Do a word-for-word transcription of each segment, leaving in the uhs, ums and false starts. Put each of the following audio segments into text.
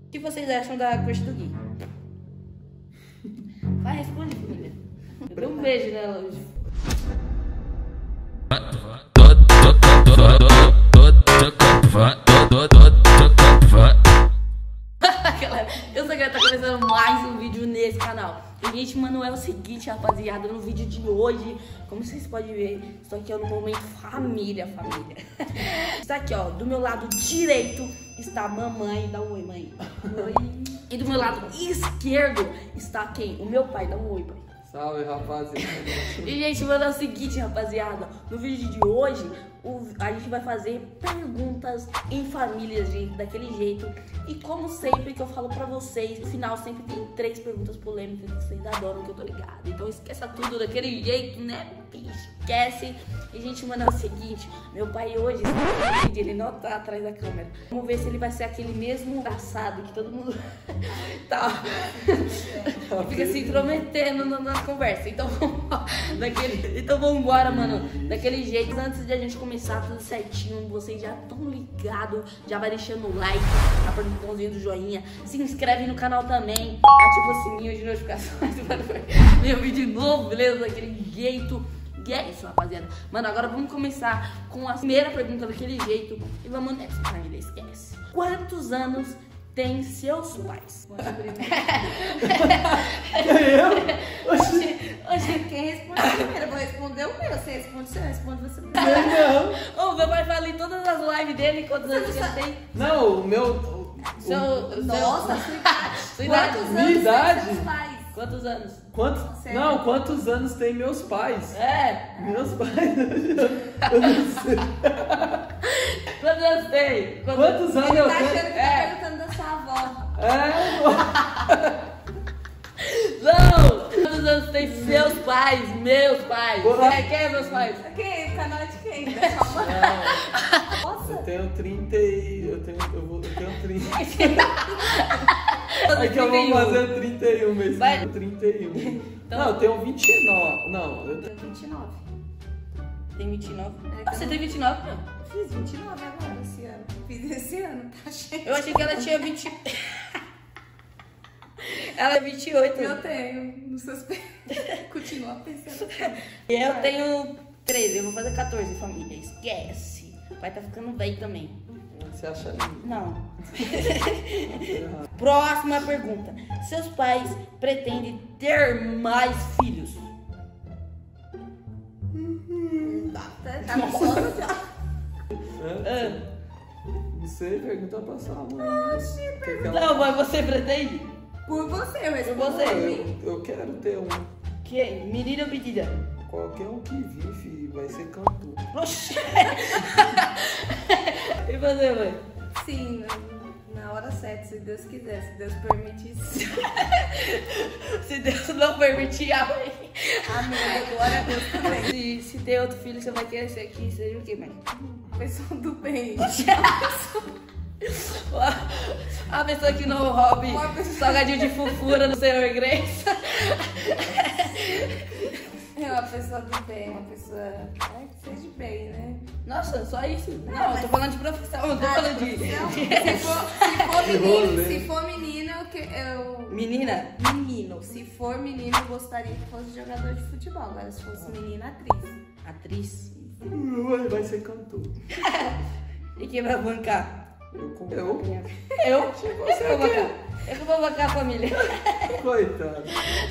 O que vocês acham da crush do Gui? Vai, responde, família. Eu dei um beijo nela hoje. Eu sou a Gata, tá começando mais um vídeo nesse canal. E, gente, mano, é o seguinte, rapaziada, no vídeo de hoje, como vocês podem ver, estou aqui ó, no momento família, família. Está aqui, ó, do meu lado direito está a mamãe, dá um oi, mãe. Oi. E do meu lado esquerdo está quem? O meu pai, dá um oi, pai. Salve, rapaziada. E, gente, mano, é o seguinte, rapaziada, no vídeo de hoje, o, a gente vai fazer perguntas em família, gente, daquele jeito. E como sempre que eu falo pra vocês, no final sempre tem três perguntas polêmicas que vocês adoram, que eu tô ligado. Então esqueça tudo daquele jeito, né, bicho? Esquece. E, gente, mano, é o seguinte, meu pai hoje, ele não tá atrás da câmera. Vamos ver se ele vai ser aquele mesmo engraçado que todo mundo tá. Fica se intrometendo na conversa. Então, daquele... então vamos embora, mano. Daquele jeito, antes de a gente começar tudo certinho, vocês já estão ligados, já vai deixando o like, aperta o botãozinho do joinha, se inscreve no canal também, ativa o sininho de notificações para ver meu vídeo novo, beleza? Daquele jeito. E é isso, rapaziada. Mano, agora vamos começar com a primeira pergunta daquele jeito e vamos nessa, família, esquece. Quantos anos tem seus pais? Eu? Oxi, oxi, quem responde primeiro? Eu vou responder o meu. Você responde o seu, eu respondo você primeiro. Não. Ô, meu pai fala em todas as lives dele quantos anos ele tem. Não, o meu... O, Seu, o, Nossa, seu, sua idade. sua idade. Quantos Minha anos idade? tem seus pais? Quantos anos? quantos, Sério? não, quantos anos tem meus pais? É. Meus pais... Eu não sei. Quantos anos tem? Quantos anos Ele eu tá tenho? achando que tá É. perguntando da sua avó. É, Não! Quantos anos tem seus pais? Meus pais? Olá. É, quem é meus pais? Quem? O canal é de quem? Da sua avó? eu Nossa. tenho trinta e... Eu tenho, eu vou, eu tenho trinta. É que eu trinta e vou um. fazer trinta e um mês. Vai. trinta e um. Então- Não, eu tenho vinte e nove. Não, eu tenho... vinte e nove. Tem vinte e nove? É, Ah, você tem vinte e nove, não? Fiz vinte e nove agora, esse ano. Fiz esse ano, tá cheio. Eu achei que ela tinha vinte. Ela é vinte e oito. Eu tenho. Nos seus pés. Continua pensando. E eu tenho treze, eu vou fazer quatorze, família. Esquece. O pai tá ficando velho também. Você acha lindo? Não. Próxima pergunta. Seus pais pretendem ter mais filhos? Tá, tá no sono já. É? Ah, Não sei, pergunta pra sua mãe. Oxi, Que que ela- não, mas você pretende? Por você, eu respondo. Por você. por mim. Eu, eu quero ter um. Que? Menina ou menina? Qualquer um que vir, filho, vai ser cantor. Oxi. E você, mãe? Sim, na, na hora certa, se Deus quiser, se Deus permitisse. Se Deus não permitir, amém. Amém, glória a Deus também. Se, se ter outro filho, você vai querer ser aqui, seja o quê, mãe? Pessoa do bem. A pessoa que não roube Uma pessoa- salgadinho de fofura no Senhor Grace. É uma pessoa do bem, uma pessoa é, que seja de bem, né? Nossa, só isso? Não, eu tô falando de profissão, eu não tô Ah, falando de... Não, se for, se for Que menino, rolê. se for menino, eu, que- eu... Menina? Menino. Se for menino, eu gostaria que fosse jogador de futebol. Agora, se fosse menina, atriz. Atriz. Vai, vai ser cantor. E quem vai bancar? Eu? com- Eu? Eu? Você vai bancar. Eu que vou bancar a família. Coitado.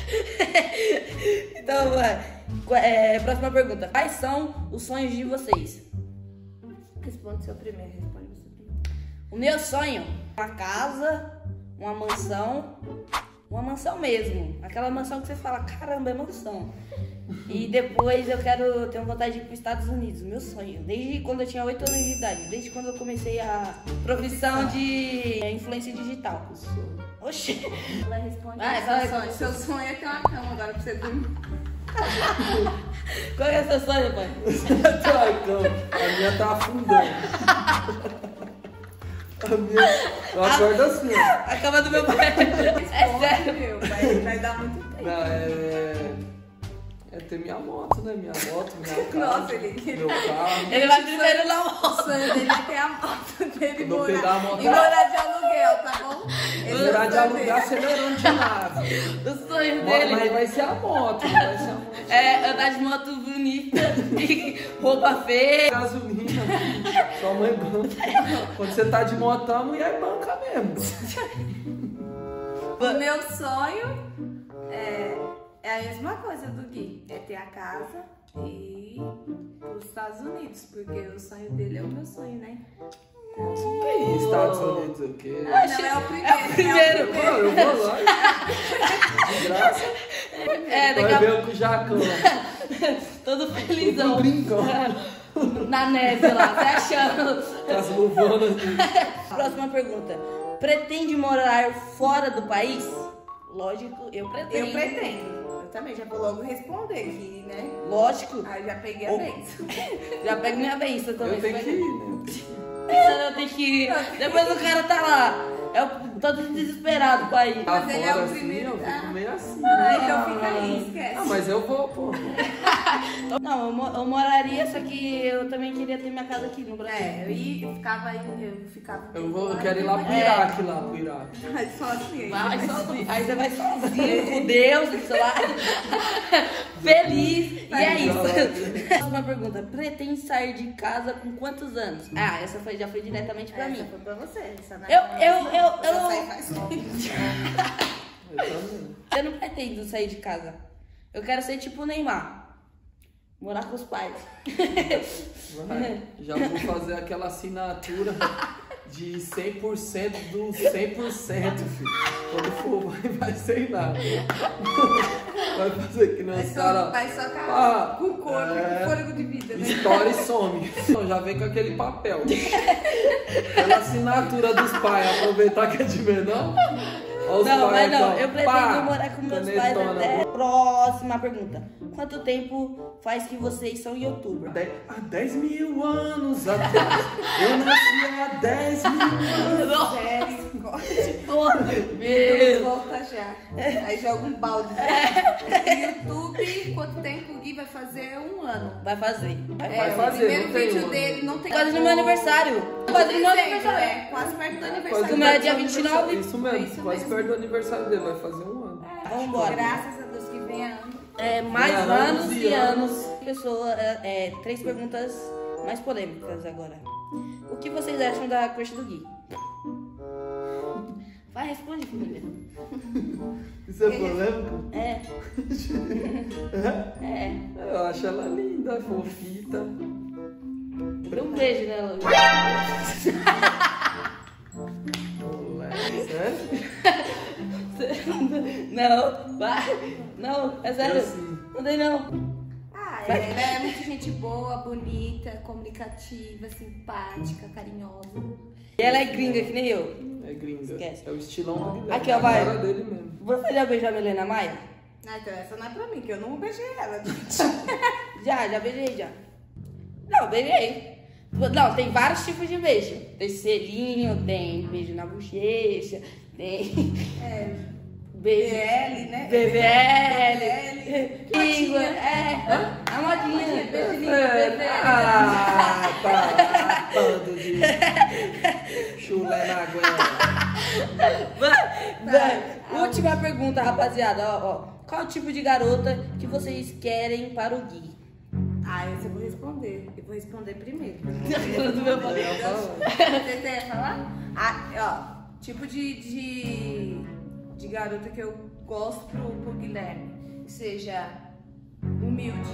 Então, vai. É, próxima pergunta. Quais são os sonhos de vocês? Responde seu primeiro, responde você primeiro. O meu sonho, uma casa, uma mansão, uma mansão mesmo. Aquela mansão que você fala, caramba, é mansão. E depois eu quero, tenho vontade de ir para os Estados Unidos, meu sonho. Desde quando eu tinha oito anos de idade, desde quando eu comecei a profissão de influência digital. Oxi. Ela responde Vai, o vai, seu vai. sonho. Seu sonho é ter uma cama agora pra você dormir. Qual é o seu sonho, pai? Tá, então, a minha tá afundando. A minha... Eu acordo assim, ó. A cama do meu pai. É sério. Meu, vai, vai dar muito tempo. Não, é... É ter minha moto, né? Minha moto, minha casa, Nossa, ele- meu carro. Ele vai primeiro na O moto. sonho dele é ter a moto dele Eu vou pegar a morar, moto. e morar de aluguel, tá bom? Morar de alugar acelerando de nave. O sonho dele Mas vai ser a moto, vai ser a moto. é andar de moto bonita, e roupa feia. Gasolina, sua mãe banca. Quando você tá de moto, a mulher banca mesmo. O meu sonho é, é a mesma coisa do Gui. É ter a casa e ir pros Estados Unidos. Porque o sonho dele é o meu sonho, né? Que isso, Estados Unidos o quê? Não, é o primeiro. É o primeiro. Pô, eu vou lá. De graça. É, daqui Vai a ver com o Jacão. todo felizão. Todo brincão. Na neve lá, se achando. Com as luvanas. Próxima pergunta. Pretende morar fora do país? Lógico, eu pretendo. Eu pretendo. Eu também já vou logo responder aqui, né? Lógico. Aí já peguei a Oh. benção. Já pego minha benção também. Eu tenho que ir, né? Eu tenho que ir. Depois o cara tá lá. É o todo desesperado pra ir. Lá Mas ele é fora o assim, primeiro, eu tá? fico meio assim. Ah, então fica aí, esquece. Ah, mas eu vou, pô. Não, eu, mo- eu moraria, só que eu também queria ter minha casa aqui no Brasil. É, eu, ia, eu ficava aí, eu ficava... Eu, vou, eu quero ir lá pro É. Iraque, lá pro Iraque. Mas só assim. Vai sozinho. Aí você vai sozinho, com Deus, do seu lado. Feliz. E é isso. Próxima pergunta. Pretende sair de casa com quantos anos? Ah, essa foi, já foi diretamente pra Essa mim. foi pra você. Essa não Eu- é eu- pra eu- mim. eu- Já saí faz tempo. Eu também. Eu não pretendo sair de casa. Eu quero ser tipo o Neymar. Morar com os pais. Vai. Já vou fazer aquela assinatura de cem por cento do cem por cento, filho. Quando for, vai, vai sem nada. Vai fazer que nem Vai os só, caras. vai só com, Ah, com o corpo, é. com fôlego de vida, né? Estoura e some. Então, já vem com aquele papel. Aquela assinatura dos pais. Aproveitar que é de menor. Olha os Não, pais mas não. aqui, ó. Eu pretendo Pá, morar com meus pais canetona na até. boca. Próxima pergunta. Quanto tempo faz que vocês são youtuber? Dez- Há dez mil anos atrás. Eu nasci há dez mil anos. Sério, corte. Porra, Deus meu. volta já. Aí joga um balde. YouTube, quanto tempo o Gui vai fazer? Um ano. Vai fazer. Vai É, fazer, o primeiro não tem vídeo um. dele não tem. Quase no meu aniversário. Quase no meu Dezembro, aniversário. É, quase perto do aniversário. Quase O meu é perto dia do vinte e nove. aniversário. Isso mesmo, Isso quase mesmo. perto do aniversário dele, vai fazer um ano. É, Vamos embora. Graças a Deus que vem ano. É, mais É, anos anos e e anos. Pessoa, é, é, três perguntas mais polêmicas agora. O que vocês acham da crush do Gui? Vai, responde, família. Isso é polêmico? É. É. Eu acho ela linda, fofita. Dê um beijo nela. Sério? Não, vai. Não, é sério. Eu sim. Não dei não. Ah, ela é muito gente boa, bonita, comunicativa, simpática, carinhosa. E ela é gringa, que nem eu. É gringa. Esquece. É o estilão do Guilherme. Aqui, ó, é a vai. cara dele mesmo. Você já beijou a Milena Maia? Ah, então essa não é pra mim, que eu não beijei ela. Já, já beijei, já. Não, beijei. Não, tem vários tipos de beijo. Tem selinho, tem beijo na bochecha, tem É, beijo... B L, né? B B L. B L. Língua, Modinha. é. A modinha. Beijo de língua, É, B B L. ah, tá. Bando de chulé na goela. Vai, vai. Última pergunta, rapaziada. Ó, ó. Qual o tipo de garota que vocês querem para o Gui? Ah, esse eu vou responder. Eu vou responder primeiro. Do meu pai. Você ia falar? Ah, ó, tipo de, de, de garota que eu gosto pro, pro Guilherme. Seja humilde,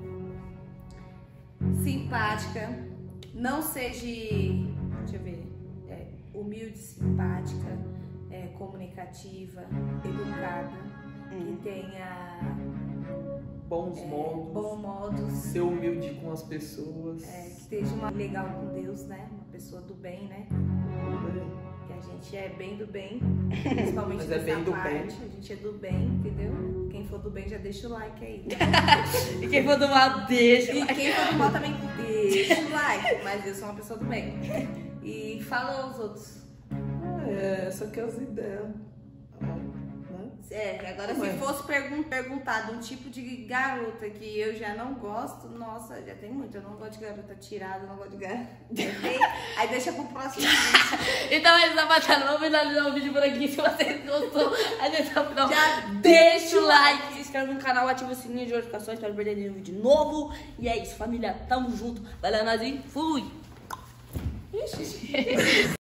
simpática, não seja, deixa eu ver, é, humilde, simpática, é, comunicativa, educada, que tenha Bons é, modos. bons modos. Ser humilde com as pessoas. É, que esteja uma, legal com Deus, né? Uma pessoa do bem, né? Que a gente é bem do bem, principalmente Mas é nessa bem do parte. bem. A gente é do bem, entendeu? Quem for do bem já deixa o like aí. Tá? E quem for do mal, deixa. E quem for do mal também deixa o like. Mas eu sou uma pessoa do bem. E fala aos outros. É, essa que é as ideias. Né? É, agora Ué. se fosse pergun perguntado um tipo de garota que eu já não gosto, nossa, já tem muito. Eu não gosto de garota tirada, eu não gosto de garota. Aí deixa pro próximo vídeo. Então é isso, rapaziada. Vamos finalizar o vídeo por aqui. Se vocês gostou, até o final. Já Deixa o like, se inscreve no canal, ativa o sininho de notificações para não perder nenhum vídeo novo. E é isso, família. Tamo junto. Valeu, Nazinho. Fui. Ixi.